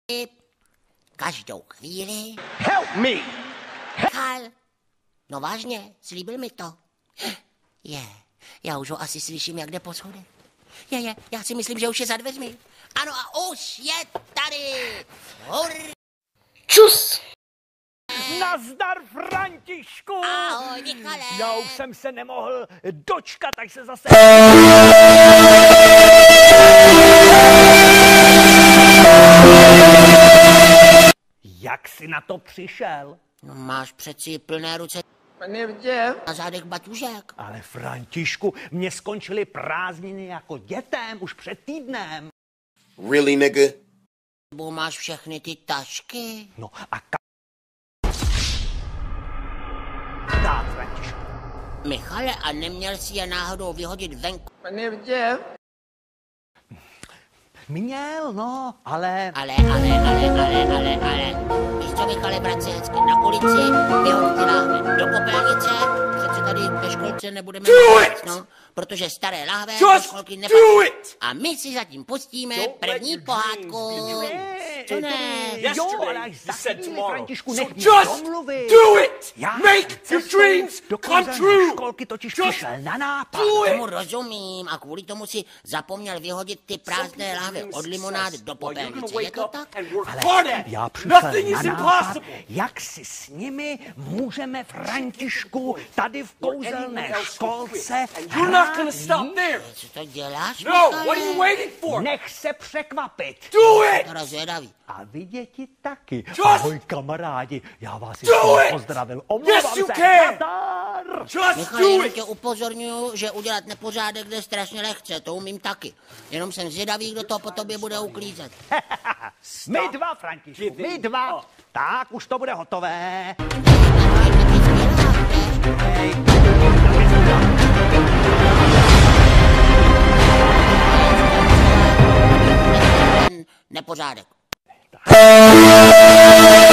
každou chvíli. Help me! Karl, no vážně, slíbil mi to. Já už ho asi slyším, jak jde po schodech. Já si myslím, že už je za dveřmi. Ano, a už je tady. Čus! Nazdar, Františku! Ahoj, Michale. Já už jsem se nemohl dočkat, tak se zase... Jak jsi na to přišel? No, máš přeci plné ruce na zádech baťužek. Ale Františku, mě skončily prázdniny jako dětem už před týdnem. Really, nigga? Bo máš všechny ty tašky. No a dát, Františku. Michale, a neměl jsi je náhodou vyhodit venku? Měl, no, ale... Ale. Víš co, Michale, Bracecky, na ulici vyhoď ty láhve do popelnice, přece tady ve školce nebudeme mít, no, protože staré láhve do školky nepatří. A my si zatím pustíme první pohádku. Co ne? Jo, ale až za chvíli, Františku, nech mě domluvit. Do it! Já Make your dreams come true! Školky totiž přišel na nápad. Tomu rozumím a kvůli tomu si zapomněl vyhodit ty prázdné láhve od limonády do popelnice. Je to tak? Ale já přišel na nápad, jak si s nimi můžeme, Františku, tady v kouzelné školce hrát. Co to děláš, No, Michale? what are you waiting for? Nech se překvapit. Do it! To rozvědavý. A vy děti taky. Just Ahoj kamarádi, já vás ještě it! pozdravil. Omlouvám Yes, you se. can! Nazdar! Just Michale, do jenom it! tě upozorňuju, že udělat nepořádek jde strašně lehce, to umím taky. Jenom jsem zvědavý, kdo to po tobě bude uklízet. My dva, Františku, my dva. Tak, už to bude hotové. Hej. Nepořádek.